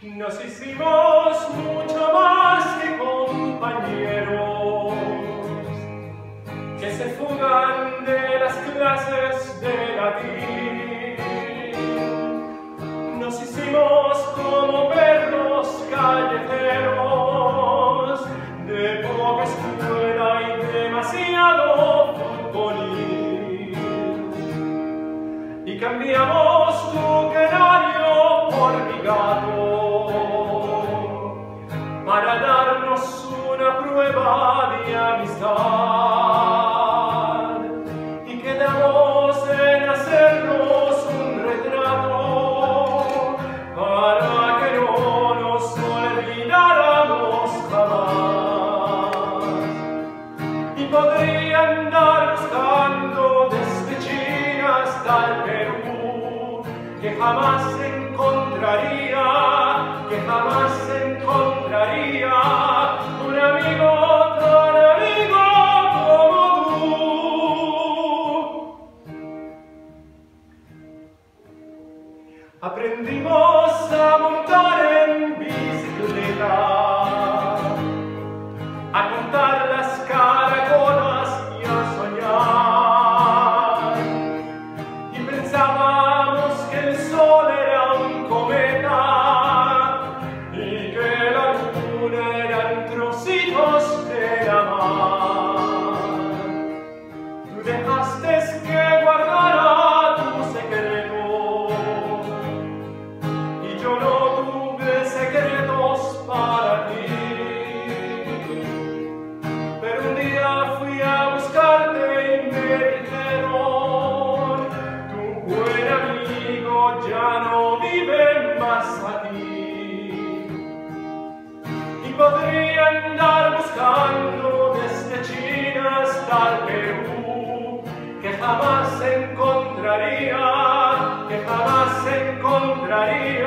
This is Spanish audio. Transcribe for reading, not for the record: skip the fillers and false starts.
Nos hicimos mucho más que compañeros que se fugan de las clases de latín. Nos hicimos como perros callejeros de poca escuela y demasiado futbolín. Y cambiamos tu canario por mi gato para darnos una prueba de amistad, y quedamos en hacernos un retrato para que no nos olvidáramos jamás. Y podría andar buscando desde China hasta el Perú, que jamás encontraría un amigo tan amigo como tú. Aprendimos a montar en bicicleta, a contar las caracolas y a soñar, y pensábamos que el sol era un cometa y que la luna eran trocitos de la mar. Tú dejaste que guardara tu secreto y yo no tuve secretos para ti. Pero un día fui a buscarte y me dijeron: tu buen amigo ya no vive más aquí. Y podría andar buscando desde China hasta el Perú, que jamás encontraría